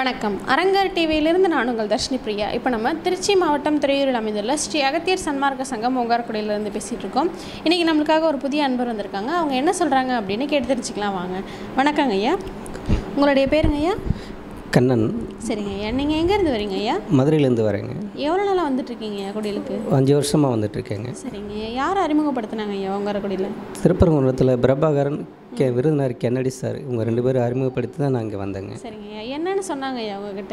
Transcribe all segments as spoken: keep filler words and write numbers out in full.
வணக்கம். அரங்கர் டிவியிலிருந்து நான் உங்கள் தர்ஷினி பிரியா. இப்போ நம்ம திருச்சி மாவட்டம் துறையூரில் அமைந்துள்ள ஸ்ரீ அகத்தியர் சன்மார்க்க சங்கம் ஒங்காரக்குடியிலிருந்து பேசிகிட்டு இருக்கோம். இன்றைக்கி நம்மளுக்காக ஒரு புதிய அன்பர் வந்திருக்காங்க. அவங்க என்ன சொல்கிறாங்க அப்படின்னு கேட்டு தெரிஞ்சுக்கலாம் வாங்க. வணக்கங்க ஐயா. உங்களுடைய பேருங்க ஐயா? கண்ணன். சரிங்க ஐயா. நீங்கள் எங்கேருந்து வரீங்க ஐயா? மதுரையிலேருந்து வரேங்க. எவ்வளோ நாளாக வந்துட்டுருக்கீங்க ஐயா குடிலுக்கு? அஞ்சு வருஷமாக வந்துட்டுருக்கேங்க. சரிங்க. யார் அறிமுகப்படுத்தினாங்க ஐயா ஒங்காரக்குடியில்? திருப்பரங்குன்றத்தில் பிரபாகரன் கே விருதுநர் கென்னடி சார் இவங்க ரெண்டு பேரும் அறிமுகப்படுத்தி தான் நான் இங்கே வந்தேங்க. சரிங்க ஐயா. என்னென்னு சொன்னாங்க ஐயா உங்ககிட்ட?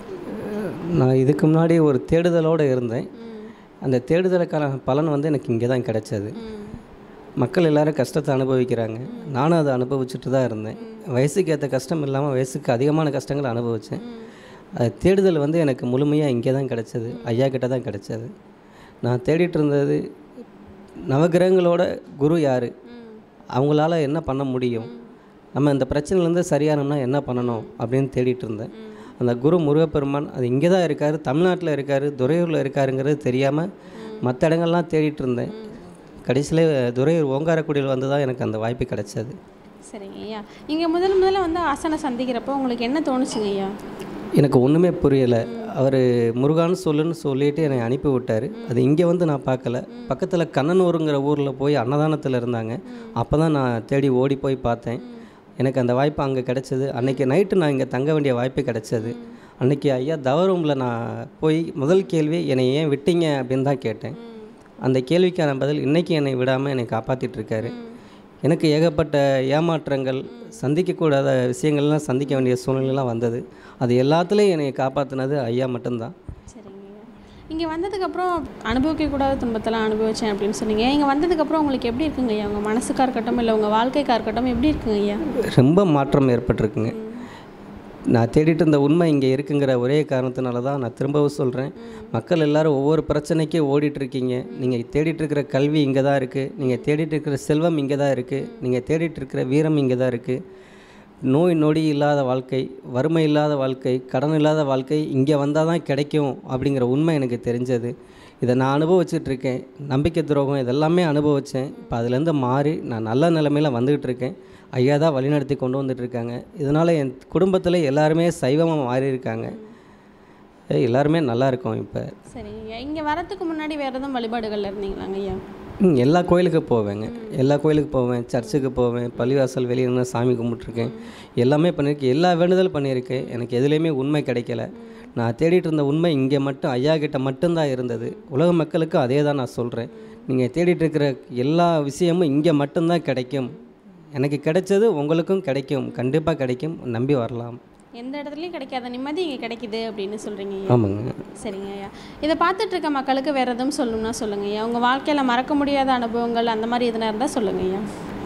நான் இதுக்கு முன்னாடி ஒரு தேடுதலோடு இருந்தேன். அந்த தேடுதலுக்கான பலன் வந்து எனக்கு இங்கே தான் கிடைச்சது. மக்கள் எல்லோரும் கஷ்டத்தை அனுபவிக்கிறாங்க. நானும் அதை அனுபவிச்சுட்டு தான் இருந்தேன். வயசுக்கு ஏற்ற கஷ்டம் இல்லாமல் வயசுக்கு அதிகமான கஷ்டங்களை அனுபவித்தேன். அது தேடுதல் வந்து எனக்கு முழுமையாக இங்கே தான் கிடச்சது, ஐயா கிட்ட தான் கிடச்சது. நான் தேடிட்டு இருந்தது நவகிரகங்களோட குரு யார், அவங்களால என்ன பண்ண முடியும், நம்ம இந்த பிரச்சனைலேருந்து சரியானோம்னா என்ன பண்ணணும் அப்படின்னு தேடிட்டு இருந்தேன். அந்த குரு முருகப்பெருமான் அது இங்கே தான் இருக்கார், தமிழ்நாட்டில் இருக்கார், துறையூரில் இருக்காருங்கிறது தெரியாமல் மற்ற இடங்கள்லாம் தேடிட்டு இருந்தேன். கடைசியில் துறையூர் ஓங்காரக்குடியில் வந்து தான் எனக்கு அந்த வாய்ப்பு கிடைச்சது. சரிங்க ஐயா. இங்கே முதல் முதல்ல வந்து ஆசனை சந்திக்கிறப்போ உங்களுக்கு என்ன தோணுச்சுங்க ஐயா? எனக்கு ஒன்றுமே புரியலை. அவர் முருகான்னு சொல்லுன்னு சொல்லிட்டு என்னை அனுப்பி விட்டார். அது இங்கே வந்து நான் பார்க்கல. பக்கத்தில் கண்ணனூருங்கிற ஊரில் போய் அன்னதானத்தில் இருந்தாங்க. அப்போ தான் நான் தேடி ஓடி போய் பார்த்தேன். எனக்கு அந்த வாய்ப்பு அங்கே கிடச்சிது. அன்றைக்கி நைட்டு நான் இங்கே தங்க வேண்டிய வாய்ப்பு கிடச்சது. அன்றைக்கி ஐயா தவறுமில் நான் போய் முதல் கேள்வி என்னை ஏன் விட்டீங்க அப்படின்னு தான் கேட்டேன். அந்த கேள்விக்கான பதில் இன்றைக்கி என்னை விடாமல் என்னை காப்பாற்றிட்டுருக்காரு. எனக்கு ஏகப்பட்ட ஏமாற்றங்கள், சந்திக்கக்கூடாத விஷயங்கள்லாம் சந்திக்க வேண்டிய சூழ்நிலைலாம் வந்தது. அது எல்லாத்துலேயும் என்னை காப்பாற்றினது ஐயா மட்டும்தான். சரிங்க. இங்கே வந்ததுக்கப்புறம் அனுபவிக்கக்கூடாத துன்பத்தெல்லாம் அனுபவித்தேன் அப்படின்னு சொன்னீங்க. இங்கே வந்ததுக்கப்புறம் உங்களுக்கு எப்படி இருக்குங்க ஐயா? உங்கள் மனசுக்காக இருக்கட்டும் இல்லை உங்கள் வாழ்க்கைக்காக இருக்கட்டும் எப்படி இருக்குங்க ஐயா? ரொம்ப மாற்றம் ஏற்பட்டிருக்குங்க. நான் தேடிட்டு இருந்த உண்மை இங்கே இருக்குங்கிற ஒரே காரணத்தினால தான் நான் திரும்பவும் சொல்கிறேன். மக்கள் எல்லோரும் ஒவ்வொரு பிரச்சனைக்கும் ஓடிட்டுருக்கீங்க. நீங்கள் தேடிட்டுருக்கிற கல்வி இங்கே தான் இருக்குது, நீங்கள் தேடிட்டுருக்கிற செல்வம் இங்கே தான் இருக்குது, நீங்கள் தேடிட்டுருக்கிற வீரம் இங்கே தான் இருக்குது. நோய் நொடி இல்லாத வாழ்க்கை, வறுமை இல்லாத வாழ்க்கை, கடன் இல்லாத வாழ்க்கை இங்கே வந்தால் தான் கிடைக்கும் அப்படிங்கிற உண்மை எனக்கு தெரிஞ்சது. இதை நான் அனுபவிச்சுட்ருக்கேன். நம்பிக்கை துரோகம் இதெல்லாமே அனுபவித்தேன். இப்போ அதுலேருந்து மாறி நான் நல்ல நிலைமையில் வந்துக்கிட்டு இருக்கேன். ஐயா தான் வழிநடத்தி கொண்டு வந்துட்டுருக்காங்க. இதனால் என் குடும்பத்தில் எல்லாருமே சைவமாக மாறி இருக்காங்க. எல்லாருமே நல்லா இருக்கோம் இப்போ. சரிங்க. இங்கே வரத்துக்கு முன்னாடி வேறு எதுவும் வழிபாடுகள் இருந்தீங்களாங்க ஐயா? ம் எல்லா கோயிலுக்கு போவேங்க. எல்லா கோயிலுக்கு போவேன், சர்ச்சுக்கு போவேன், பள்ளிவாசல் வெளியே நின்று சாமி கும்பிட்ருக்கேன். எல்லாமே பண்ணியிருக்கேன். எல்லா வேண்டுதலும் பண்ணியிருக்கேன். எனக்கு எதுலேயுமே உண்மை கிடைக்கல. நான் தேடிட்டு இருந்த உண்மை இங்கே மட்டும் ஐயா கிட்ட மட்டும்தான் இருந்தது. உலக மக்களுக்கும் அதே தான் நான் சொல்கிறேன். நீங்கள் தேடிட்டு இருக்கிற எல்லா விஷயமும் இங்கே மட்டும்தான் கிடைக்கும். எனக்கு கிடைச்சது உங்களுக்கும் கிடைக்கும், கண்டிப்பாக கிடைக்கும், நம்பி வரலாம். எந்த இடத்துலையும் கிடைக்காத நிம்மதி இங்கே கிடைக்குது அப்படின்னு சொல்கிறீங்க. ஆமாங்க. சரிங்க ஐயா. இதை பார்த்துட்டு இருக்க மக்களுக்கு வேறு எதுவும் சொல்லணும்னா சொல்லுங்க ஐயா. உங்கள் வாழ்க்கையில் மறக்க முடியாத அனுபவங்கள் அந்த மாதிரி எதுனா இருந்தால் சொல்லுங்க ஐயா.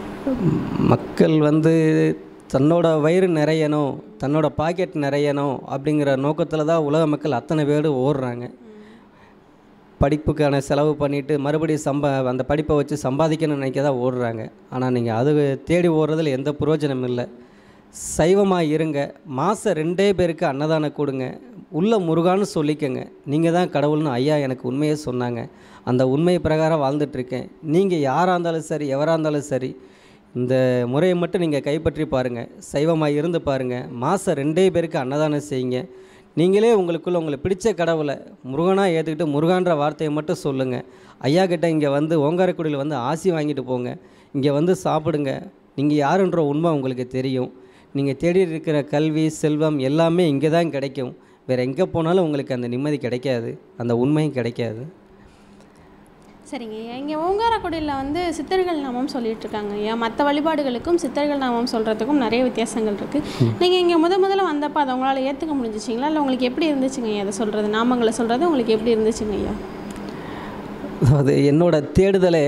மக்கள் வந்து தன்னோட வயிறு நிறையணும், தன்னோட பாக்கெட் நிறையணும் அப்படிங்கிற நோக்கத்தில் தான் உலக மக்கள் அத்தனை பேர் ஓடுறாங்க. படிப்புக்கான செலவு பண்ணிவிட்டு மறுபடியும் சம்பா அந்த படிப்பை வச்சு சம்பாதிக்கணும்னு நினைக்க தான் ஓடுறாங்க. ஆனால் நீங்கள் அது தேடி ஓடுறதில் எந்த பிரயோஜனம் இல்லை. சைவமாக இருங்க. மாதம் ரெண்டே பேருக்கு அன்னதானம் கொடுங்க. உள்ள முருகான்னு சொல்லிக்கங்க. நீங்கள் தான் கடவுள்னு ஐயா எனக்கு உண்மையே சொன்னாங்க. அந்த உண்மை பிரகாரம் வாழ்ந்துட்டுருக்கேன். நீங்கள் யாராக இருந்தாலும் சரி, எவராக இருந்தாலும் சரி, இந்த முறையை மட்டும் நீங்கள் கைப்பற்றி பாருங்கள். சைவமாக இருந்து பாருங்கள். மாதம் ரெண்டே பேருக்கு அன்னதானம் செய்யுங்க. நீங்களே உங்களுக்குள்ளே உங்களுக்கு பிடிச்ச கடவுளை முருகனாக ஏற்றுக்கிட்டு முருகான்ற வார்த்தையை மட்டும் சொல்லுங்கள். ஐயா கிட்ட இங்கே வந்து ஓங்காரக்குடியில் வந்து ஆசி வாங்கிட்டு போங்க. இங்கே வந்து சாப்பிடுங்க. நீங்கள் யாருன்ற உண்மை உங்களுக்கு தெரியும். நீங்கள் தேடி இருக்கிற கல்வி, செல்வம் எல்லாமே இங்கே தான் கிடைக்கும். வேறு எங்கே போனாலும் உங்களுக்கு அந்த நிம்மதி கிடைக்காது, அந்த உண்மையும் கிடைக்காது. சரிங்க ஐயா. இங்கே ஓங்காரக்குடியில் வந்து சித்தர்கள் நாமம் சொல்லிகிட்டு இருக்காங்க ஐயா. மற்ற வழிபாடுகளுக்கும் சித்தர்கள் நாமம் சொல்கிறதுக்கும் நிறைய வித்தியாசங்கள் இருக்குது. நீங்கள் இங்கே முத முதல்ல வந்தப்போ அதை உங்களால் ஏற்றுக்க முடிஞ்சிச்சிங்களா, இல்லை உங்களுக்கு எப்படி இருந்துச்சுங்க ஐயா அதை சொல்கிறது, நாமங்களை சொல்கிறது உங்களுக்கு எப்படி இருந்துச்சுங்க ஐயா? அது என்னோடய தேடுதலே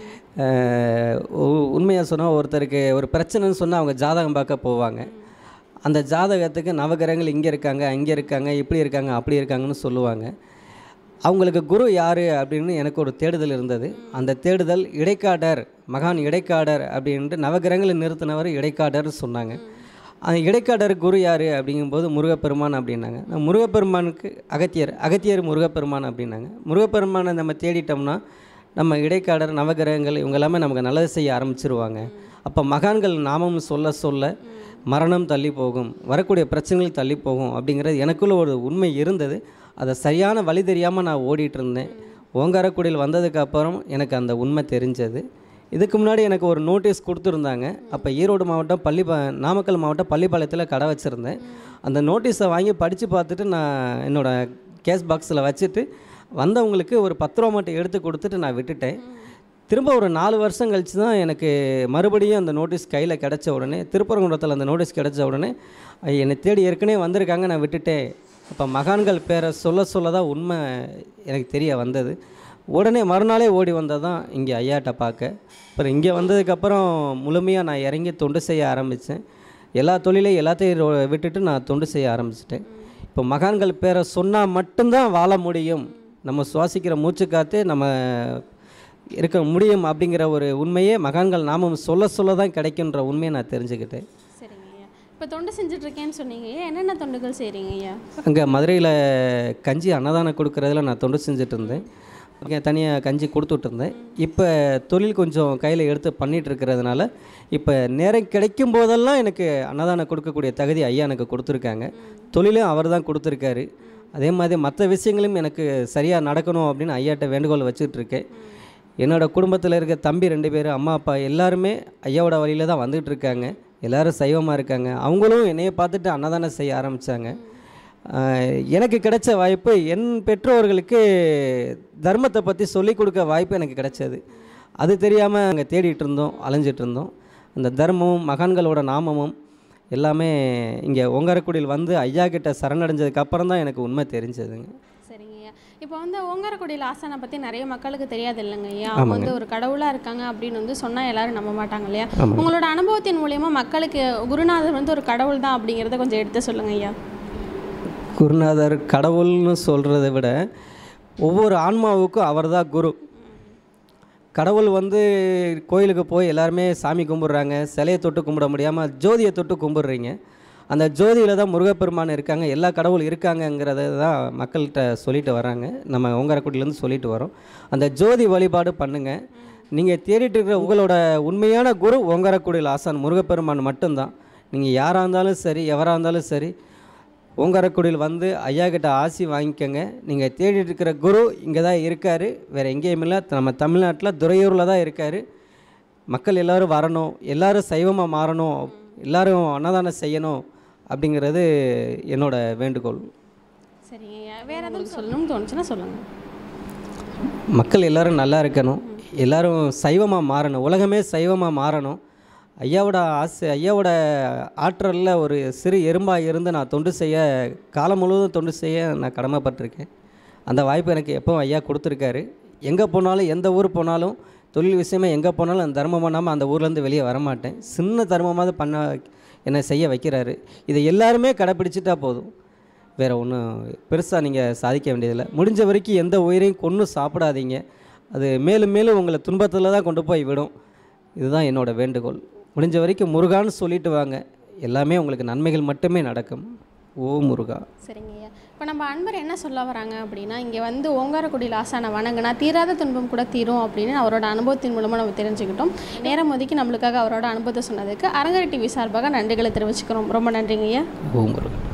உண்மையாக சொன்னால், ஒருத்தருக்கு ஒரு பிரச்சனைன்னு சொன்னால் அவங்க ஜாதகம் பார்க்க போவாங்க. அந்த ஜாதகத்துக்கு நவகிரகங்கள் இங்கே இருக்காங்க, அங்கே இருக்காங்க, இப்படி இருக்காங்க, அப்படி இருக்காங்கன்னு சொல்லுவாங்க. அவங்களுக்கு குரு யார் அப்படின்னு எனக்கு ஒரு தேடுதல் இருந்தது. அந்த தேடுதல் இடைக்காடர், மகான் இடைக்காடர் அப்படின்ட்டு நவகிரகங்களை நிறுத்தினவர் இடைக்காடர்னு சொன்னாங்க. அந்த இடைக்காடர் குரு யார் அப்படிங்கும்போது முருகப்பெருமான் அப்படின்னாங்க. நான் முருகப்பெருமானுக்கு அகத்தியர், அகத்தியர் முருகப்பெருமான் அப்படின்னாங்க. முருகப்பெருமானை நம்ம தேடிட்டோம்னா நம்ம இடைக்காடர், நவகிரகங்கள் இவங்க எல்லாமே நமக்கு நல்லது செய்ய ஆரம்பிச்சிருவாங்க. அப்போ மகான்கள் நாமம் சொல்ல சொல்ல மரணம் தள்ளி போகும், வரக்கூடிய பிரச்சனைகள் தள்ளி போகும் அப்படிங்கிறது எனக்குள்ள ஒரு உண்மை இருந்தது. அதை சரியான வழி தெரியாமல் நான் ஓடிட்டு இருந்தேன். ஓங்காரக்குடியில் வந்ததுக்கப்புறம் எனக்கு அந்த உண்மை தெரிஞ்சது. இதுக்கு முன்னாடி எனக்கு ஒரு நோட்டீஸ் கொடுத்துருந்தாங்க. அப்போ ஈரோடு மாவட்டம் பள்ளி நாமக்கல் மாவட்டம் பள்ளிப்பாளையத்தில் கடை வச்சுருந்தேன். அந்த நோட்டீஸை வாங்கி படித்து பார்த்துட்டு நான் என்னோடய கேஸ் பாக்ஸில் வச்சுட்டு வந்தவங்களுக்கு ஒரு பத்து ரூபா மட்டும் எடுத்து கொடுத்துட்டு நான் விட்டுட்டேன். திரும்ப ஒரு நாலு வருஷம் கழித்து தான் எனக்கு மறுபடியும் அந்த நோட்டீஸ் கையில் கிடச்ச உடனே, திருப்பரங்குன்றத்தில் அந்த நோட்டீஸ் கிடச்ச உடனே என்னை தேடி ஏற்கனவே வந்திருக்காங்க, நான் விட்டுட்டேன். அப்போ மகான்கள் பேரை சொல்ல சொல்ல தான் உண்மை எனக்கு தெரிய வந்தது. உடனே மறுநாளே ஓடி வந்தது தான் இங்கே ஐயாட்ட பார்க்க. அப்புறம் இங்கே வந்ததுக்கப்புறம் முழுமையாக நான் இறங்கி தொண்டு செய்ய ஆரம்பித்தேன். எல்லா தொழிலையும் எல்லாத்தையும் விட்டுட்டு நான் தொண்டு செய்ய ஆரம்பிச்சிட்டேன். இப்போ மகான்கள் பேரை சொன்னால் மட்டும்தான் வாழ முடியும், நம்ம சுவாசிக்கிற மூச்சு காற்று நம்ம இருக்க முடியும் அப்படிங்கிற ஒரு உண்மையே மகான்கள் நாமம் சொல்ல சொல்ல தான் கிடைக்குன்ற உண்மையை நான் தெரிஞ்சுக்கிட்டேன். சரிங்க ஐயா. இப்போ தொண்டு செஞ்சுட்ருக்கேன்னு சொன்னீங்க ஐயா, என்னென்ன தொண்டுகள் செய்கிறீங்க ஐயா? அங்கே மதுரையில் கஞ்சி அன்னதானம் கொடுக்குறதுல நான் தொண்டு செஞ்சுட்டு இருந்தேன். இங்கே தனியாக கஞ்சி கொடுத்துட்டு இருந்தேன். இப்போ தொழில் கொஞ்சம் கையில் எடுத்து பண்ணிகிட்டு இருக்கிறதுனால இப்போ நேரம் கிடைக்கும் போதெல்லாம் எனக்கு அன்னதானம் கொடுக்கக்கூடிய தகுதி ஐயா எனக்கு கொடுத்துருக்காங்க. தொழிலும் அவர் தான் கொடுத்துருக்காரு. அதே மாதிரி மற்ற விஷயங்களும் எனக்கு சரியாக நடக்கணும் அப்படின்னு ஐயாட்ட வேண்டுகோள் வச்சுக்கிட்டு இருக்கேன். என்னோடய குடும்பத்தில் இருக்க தம்பி ரெண்டு பேர், அம்மா அப்பா எல்லாருமே ஐயாவோட வழியில் தான் வந்துட்டு இருக்காங்க. எல்லோரும் சைவமாக இருக்காங்க. அவங்களும் என்னையை பார்த்துட்டு அன்னதானம் செய்ய ஆரம்பித்தாங்க. எனக்கு கிடைச்ச வாய்ப்பு என் பெற்றோர்களுக்கு தர்மத்தை பற்றி சொல்லிக் கொடுக்க வாய்ப்பு எனக்கு கிடைச்சது. அது தெரியாமல் அங்கே தேடிட்டு இருந்தோம், அலைஞ்சிட்டு இருந்தோம். அந்த தர்மமும் மகான்களோட நாமமும் எல்லாமே இங்கே ஓங்காரக்குடியில் வந்து ஐயா கிட்ட சரணடைஞ்சதுக்கப்புறம் தான் எனக்கு உண்மை தெரிஞ்சதுங்க. சரிங்க ஐயா. இப்போ வந்து ஓங்காரக்குடியில் ஆசானை பற்றி நிறைய மக்களுக்கு தெரியாது இல்லைங்க ஐயா. அவங்க வந்து ஒரு கடவுளாக இருக்காங்க அப்படின்னு வந்து சொன்னால் எல்லாரும் நம்ப மாட்டாங்க இல்லையா? உங்களோட அனுபவத்தின் மூலிமா மக்களுக்கு குருநாதர் வந்து ஒரு கடவுள் தான் அப்படிங்கிறத கொஞ்சம் எடுத்து சொல்லுங்க ஐயா. குருநாதர் கடவுள்னு சொல்கிறத விட ஒவ்வொரு ஆன்மாவுக்கும் அவர் தான் குரு. கடவுள் வந்து கோயிலுக்கு போய் எல்லாருமே சாமி கும்பிட்றாங்க, சிலையை தொட்டு கும்பிட முடியாமல் ஜோதியை தொட்டு கும்பிட்றீங்க. அந்த ஜோதியில் தான் முருகப்பெருமான் இருக்காங்க, எல்லா கடவுள் இருக்காங்கங்கிறத தான் மக்கள்கிட்ட சொல்லிட்டு வராங்க. நம்ம ஓங்காரக்குடியிலேருந்து சொல்லிட்டு வரோம். அந்த ஜோதி வழிபாடு பண்ணுங்கள். நீங்கள் தேடிட்டு இருக்கிற உங்களோட உண்மையான குரு ஓங்காரக்குடியில் ஆசான் முருகப்பெருமான் மட்டும்தான். நீங்கள் யாராக இருந்தாலும் சரி, எவராக இருந்தாலும் சரி, ஓங்காரக்குடியில் வந்து ஐயா கிட்ட ஆசி வாங்கிக்கோங்க. நீங்கள் தேடிட்டு இருக்கிற குரு இங்கே தான் இருக்கார், வேறு எங்கேயும் இல்லை. நம்ம தமிழ்நாட்டில் துறையூரில் தான் இருக்கார். மக்கள் எல்லோரும் வரணும், எல்லோரும் சைவமாக மாறணும், எல்லோரும் அன்னதானம் செய்யணும் அப்படிங்கிறது என்னோட வேண்டுகோள். சரிங்க. வேறு எதுவும் சொல்லணும்னு தோணுச்சுன்னா சொல்லுங்கள். மக்கள் எல்லோரும் நல்லா இருக்கணும், எல்லோரும் சைவமாக மாறணும், உலகமே சைவமாக மாறணும். ஐயாவோட ஆசை, ஐயாவோட ஆற்றலில் ஒரு சிறு எறும்பாக இருந்து நான் தொண்டு செய்ய, காலம் முழுவதும் தொண்டு செய்ய நான் கடமைப்பட்டிருக்கேன். அந்த வாய்ப்பு எனக்கு எப்போவும் ஐயா கொடுத்துருக்காரு. எங்கே போனாலும், எந்த ஊர் போனாலும், தொழில் விஷயமாக எங்கே போனாலும் அந்த தர்மம் பண்ணாமல் அந்த ஊர்லேருந்து வெளியே வரமாட்டேன். சின்ன தர்மமாவது பண்ண என்னை செய்ய வைக்கிறாரு. இதை எல்லாருமே கடைப்பிடிச்சிட்டா போதும், வேறு ஒன்றும் பெருசாக நீங்கள் சாதிக்க வேண்டியதில்லை. முடிஞ்ச வரைக்கும் எந்த உயிரையும் கொன்று சாப்பிடாதீங்க, அது மேலும் மேலும் உங்களை துன்பத்தில் தான் கொண்டு போய் விடும். இதுதான் என்னோட வேண்டுகோள். முடிஞ்ச வரைக்கும் முருகான்னு சொல்லிட்டு வாங்க, எல்லாமே உங்களுக்கு நன்மைகள் மட்டுமே நடக்கும். ஓ முருகா. சரிங்க ஐயா. இப்போ நம்ம அன்பர் என்ன சொல்ல வராங்க அப்படின்னா, இங்கே வந்து ஓங்காரக்குடியில் ஆசானை வணங்கினா தீராத துன்பம் கூட தீரும் அப்படின்னு அவரோட அனுபவத்தின் மூலமாக நம்ம தெரிஞ்சுக்கிட்டோம். நேரம் ஒதுக்கி நம்மளுக்காக அவரோட அனுபவத்தை சொன்னதுக்கு அரங்கர் டிவி சார்பாக நன்றிகளை தெரிவிச்சுக்கிறோம். ரொம்ப நன்றிங்க ஐயா. ஓ முருகா.